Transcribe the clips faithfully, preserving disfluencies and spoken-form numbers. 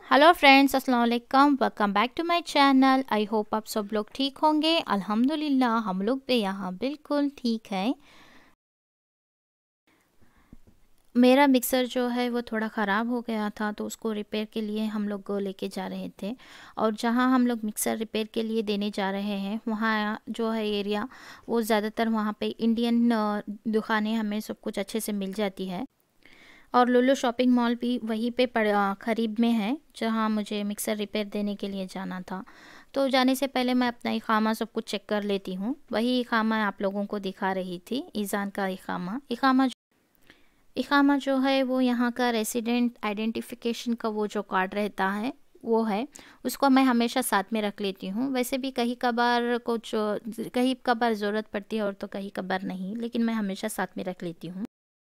Hello friends, अस्सलाम वालेकुम। Welcome back to my channel. I hope आप सब लोग ठीक होंगे। अल्हम्दुलिल्लाह हम लोग भी यहाँ बिल्कुल ठीक है। मेरा मिक्सर जो है वो थोड़ा ख़राब हो गया था, तो उसको रिपेयर के लिए हम लोग लेके जा रहे थे। और जहाँ हम लोग मिक्सर रिपेयर के लिए देने जा रहे हैं वहाँ जो है एरिया, वो ज़्यादातर वहाँ पे इंडियन दुकानें हमें सब कुछ अच्छे से मिल जाती है। और लुलु शॉपिंग मॉल भी वहीं पे पड़ करीब में है, जहाँ मुझे मिक्सर रिपेयर देने के लिए जाना था। तो जाने से पहले मैं अपना इकामा सब कुछ चेक कर लेती हूँ। वही इकामा आप लोगों को दिखा रही थी, ईज़ान का इकामा। इकामा इकामा जो है वो यहाँ का रेसिडेंट आइडेंटिफिकेशन का वो जो कार्ड रहता है वो है। उसको मैं हमेशा साथ में रख लेती हूँ। वैसे भी कहीं कभार कुछ कहीं कभार ज़रूरत पड़ती है और तो कहीं कभार नहीं, लेकिन मैं हमेशा साथ में रख लेती हूँ।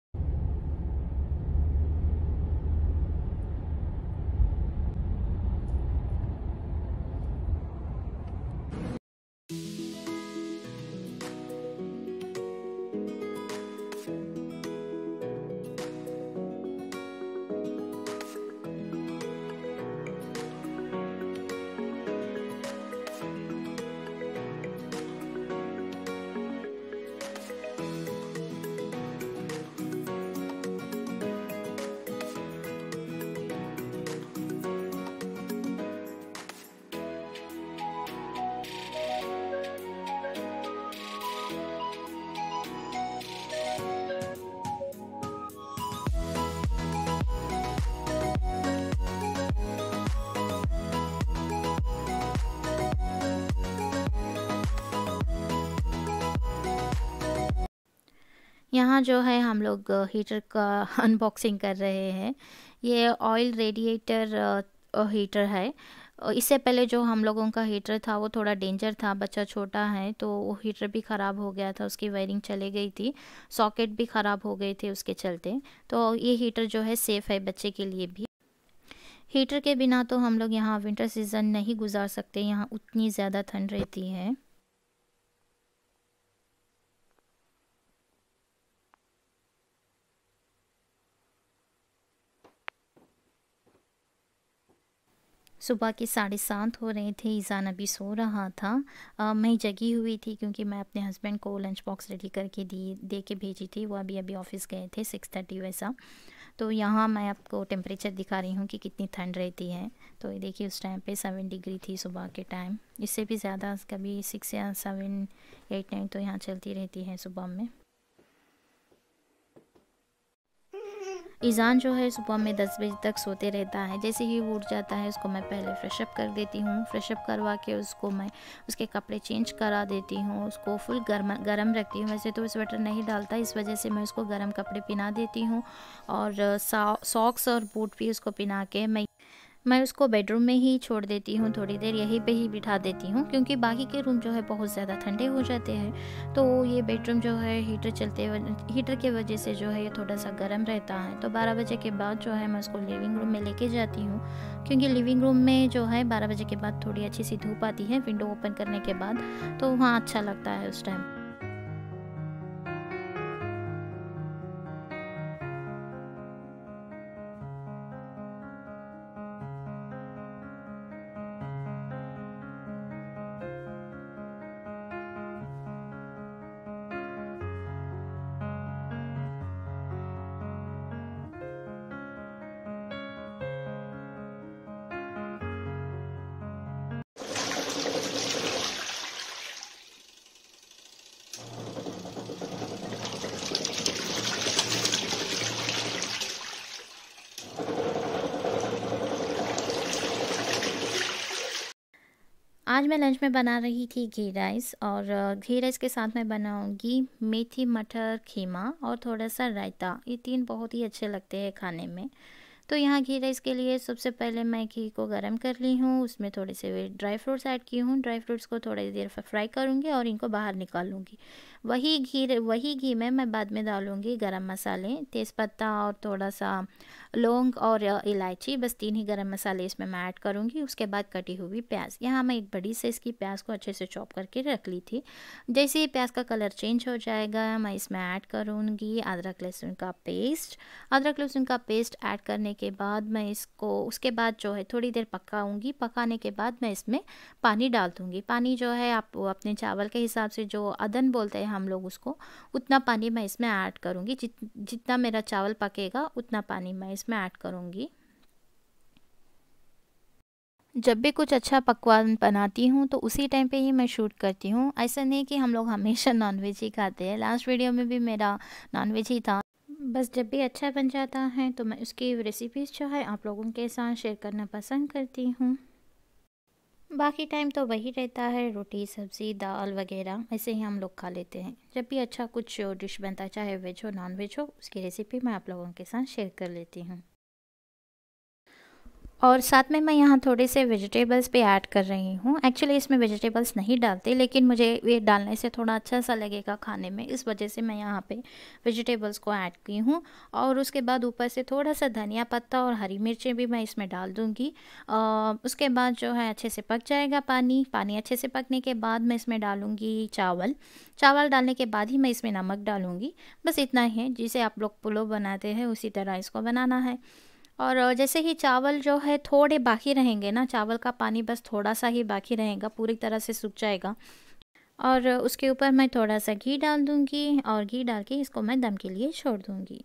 यहाँ जो है हम लोग हीटर का अनबॉक्सिंग कर रहे हैं। ये ऑयल रेडिएटर हीटर है। अ, इससे पहले जो हम लोगों का हीटर था वो थोड़ा डेंजर था, बच्चा छोटा है तो वो हीटर भी ख़राब हो गया था, उसकी वायरिंग चले गई थी, सॉकेट भी ख़राब हो गए थे उसके चलते। तो ये हीटर जो है सेफ़ है बच्चे के लिए भी। हीटर के बिना तो हम लोग यहाँ विंटर सीज़न नहीं गुजार सकते, यहाँ उतनी ज़्यादा ठंड रहती है। सुबह के साढ़े सात हो रहे थे, ईज़ान अभी सो रहा था। अ, मैं जगी हुई थी क्योंकि मैं अपने हस्बैंड को लंच बॉक्स रेडी करके दी दे के भेजी थी। वो अभी अभी ऑफिस गए थे सिक्स थर्टी वैसा। तो यहाँ मैं आपको टेम्परेचर दिखा रही हूँ कि कितनी ठंड रहती है। तो ये देखिए उस टाइम पे सेवन डिग्री थी सुबह के टाइम। इससे भी ज़्यादा कभी सिक्स या सेवन एट नाइन तो यहाँ चलती रहती है सुबह में। ईज़ान जो है सुबह में दस बजे तक सोते रहता है। जैसे ही वो उठ जाता है उसको मैं पहले फ्रेशअप कर देती हूँ। फ्रेशअप करवा के उसको मैं उसके कपड़े चेंज करा देती हूँ। उसको फुल गर्म गर्म रखती हूँ। वैसे तो स्वेटर नहीं डालता, इस वजह से मैं उसको गर्म कपड़े पहना देती हूँ। और सॉक्स और बूट भी उसको पहना के मैं मैं उसको बेडरूम में ही छोड़ देती हूँ, थोड़ी देर यहीं पे ही बिठा देती हूँ, क्योंकि बाकी के रूम जो है बहुत ज़्यादा ठंडे हो जाते हैं। तो ये बेडरूम जो है हीटर चलते हीटर के वजह से जो है ये थोड़ा सा गर्म रहता है। तो बारह बजे के बाद जो है मैं उसको लिविंग रूम में लेके जाती हूँ, क्योंकि लिविंग रूम में जो है बारह बजे के बाद थोड़ी अच्छी सी धूप आती है विंडो ओपन करने के बाद, तो वहाँ अच्छा लगता है उस टाइम। आज मैं लंच में बना रही थी घी राइस, और अ, घी राइस के साथ मैं बनाऊंगी मेथी मटर खीमा और थोड़ा सा रायता। ये तीन बहुत ही अच्छे लगते हैं खाने में। तो यहाँ घी राइस के लिए सबसे पहले मैं घी को गरम कर ली हूँ, उसमें थोड़े से ड्राई फ्रूट्स ऐड की हूँ। ड्राई फ्रूट्स को थोड़ी देर फ्राई करूँगी और इनको बाहर निकाल लूँगी। वही घी वही घी में मैं बाद में डालूँगी गरम मसाले, तेज़पत्ता और थोड़ा सा लौंग और इलायची, बस तीन ही गरम मसाले इसमें मैं ऐड करूँगी। उसके बाद कटी हुई प्याज, यहाँ मैं एक बड़ी साइज़ की प्याज को अच्छे से चॉप करके रख ली थी। जैसे ही प्याज का कलर चेंज हो जाएगा मैं इसमें ऐड करूँगी अदरक लहसुन का पेस्ट। अदरक लहसुन का पेस्ट ऐड करने के बाद मैं इसको उसके बाद जो है थोड़ी देर पकाऊंगी। पकाने के बाद मैं इसमें पानी डाल दूँगी। पानी जो है आप अपने चावल के हिसाब से, जो अदन बोलते हैं हम लोग उसको, उतना पानी मैं इसमें ऐड करूँगी। जित जितना मेरा चावल पकेगा उतना पानी मैं इसमें ऐड करूँगी। जब भी कुछ अच्छा पकवान बनाती हूँ तो उसी टाइम पे ही मैं शूट करती हूँ। ऐसा नहीं कि हम लोग हमेशा नॉनवेज ही खाते हैं। लास्ट वीडियो में भी मेरा नॉनवेज ही था। बस जब भी अच्छा बन जाता है तो मैं उसकी रेसिपीज़ जो है आप लोगों के साथ शेयर करना पसंद करती हूँ। बाकी टाइम तो वही रहता है, रोटी सब्ज़ी दाल वगैरह ऐसे ही हम लोग खा लेते हैं। जब भी अच्छा कुछ डिश बनता है, चाहे वेज हो नॉन वेज हो, उसकी रेसिपी मैं आप लोगों के साथ शेयर कर लेती हूँ। और साथ में मैं यहाँ थोड़े से वेजिटेबल्स भी ऐड कर रही हूँ। एक्चुअली इसमें वेजिटेबल्स नहीं डालते, लेकिन मुझे ये डालने से थोड़ा अच्छा सा लगेगा खाने में, इस वजह से मैं यहाँ पे वेजिटेबल्स को ऐड की हूँ। और उसके बाद ऊपर से थोड़ा सा धनिया पत्ता और हरी मिर्चें भी मैं इसमें डाल दूँगी। उसके बाद जो है अच्छे से पक जाएगा पानी पानी अच्छे से पकने के बाद मैं इसमें डालूँगी चावल। चावल डालने के बाद ही मैं इसमें नमक डालूँगी। बस इतना ही है, जिसे आप लोग पुलाव बनाते हैं उसी तरह इसको बनाना है। और जैसे ही चावल जो है थोड़े बाकी रहेंगे ना, चावल का पानी बस थोड़ा सा ही बाकी रहेगा, पूरी तरह से सूख जाएगा। और उसके ऊपर मैं थोड़ा सा घी डाल दूँगी और घी डाल के इसको मैं दम के लिए छोड़ दूँगी।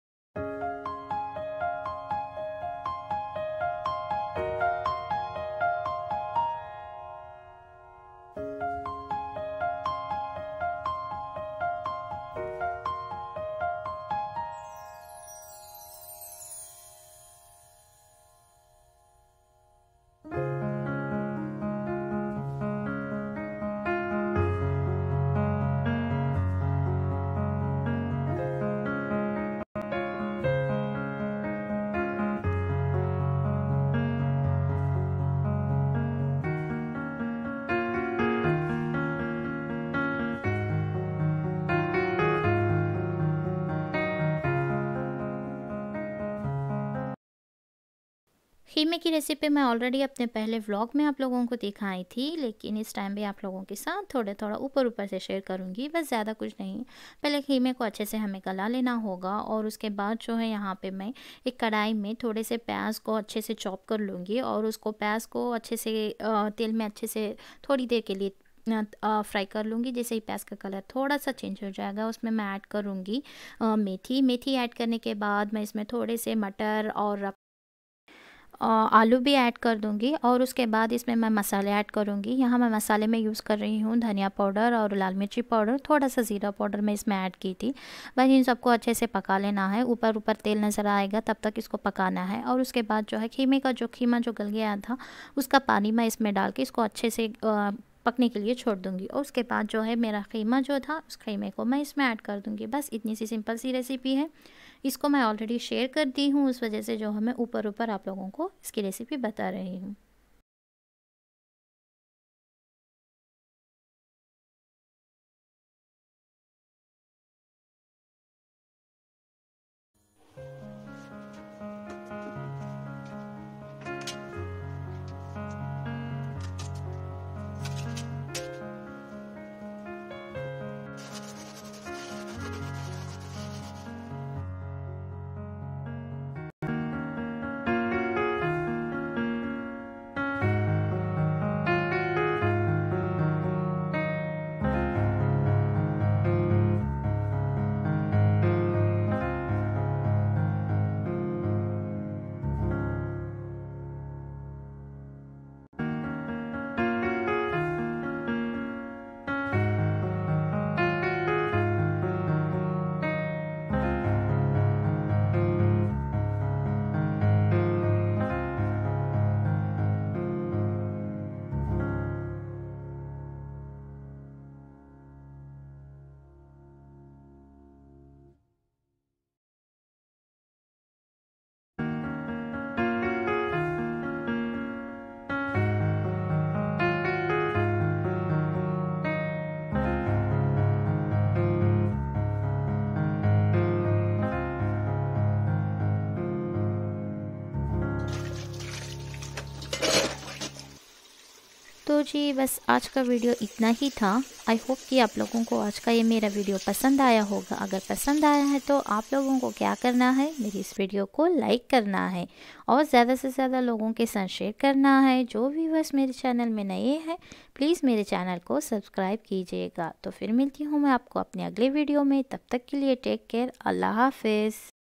खीमे की रेसिपी मैं ऑलरेडी अपने पहले व्लॉग में आप लोगों को दिखाई थी, लेकिन इस टाइम भी आप लोगों के साथ थोड़ा थोड़ा ऊपर ऊपर से शेयर करूंगी, बस ज़्यादा कुछ नहीं। पहले खीमे को अच्छे से हमें गला लेना होगा और उसके बाद जो है यहाँ पे मैं एक कढ़ाई में थोड़े से प्याज को अच्छे से चॉप कर लूँगी और उसको प्याज को अच्छे से तेल में अच्छे से थोड़ी देर के लिए फ्राई कर लूँगी। जैसे ही प्याज का कलर थोड़ा सा चेंज हो जाएगा उसमें मैं ऐड करूँगी मेथी। मेथी ऐड करने के बाद मैं इसमें थोड़े से मटर और आलू भी ऐड कर दूंगी और उसके बाद इसमें मैं मसाले ऐड करूंगी। यहाँ मैं मसाले में यूज़ कर रही हूँ धनिया पाउडर और लाल मिर्ची पाउडर, थोड़ा सा ज़ीरा पाउडर मैं इसमें ऐड की थी। बस इन सबको अच्छे से पका लेना है, ऊपर ऊपर तेल नज़र आएगा तब तक इसको पकाना है। और उसके बाद जो है खीमे का जो खीमा जो गल गया था उसका पानी मैं इसमें डाल के इसको अच्छे से पकने के लिए छोड़ दूंगी। और उसके बाद जो है मेरा खीमा जो था उस खीमे को मैं इसमें ऐड कर दूंगी। बस इतनी सी सिंपल सी रेसिपी है। इसको मैं ऑलरेडी शेयर कर दी हूँ, उस वजह से जो है मैं ऊपर ऊपर आप लोगों को इसकी रेसिपी बता रही हूँ। तो जी बस आज का वीडियो इतना ही था। आई होप कि आप लोगों को आज का ये मेरा वीडियो पसंद आया होगा। अगर पसंद आया है तो आप लोगों को क्या करना है, मेरी इस वीडियो को लाइक करना है और ज़्यादा से ज़्यादा लोगों के साथ शेयर करना है। जो भी बस मेरे चैनल में नए हैं प्लीज़ मेरे चैनल को सब्सक्राइब कीजिएगा। तो फिर मिलती हूँ मैं आपको अपने अगले वीडियो में। तब तक के लिए टेक केयर। अल्लाह हाफिज़।